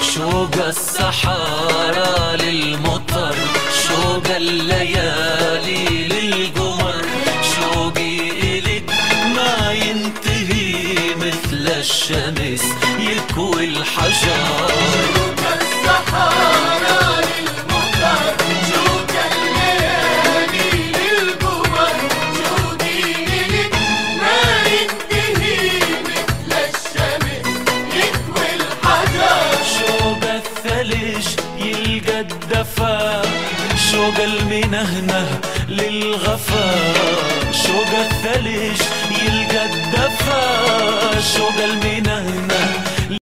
شوق الصحارى للمطر، شوق الليالي للقمر، شوقي إلك ما ينتهي مثل الشمس يكوي الحجر. شوق الصحارى للمطر، شوق الليالي للقمر، شوقي إلك ما ينتهي مثل الشمس يكوي الحجر. شوق الثلج يلقى الدفا، شوق المنهنه للغفا، شوق الثلج يلقى الدفا، شوق المنهنه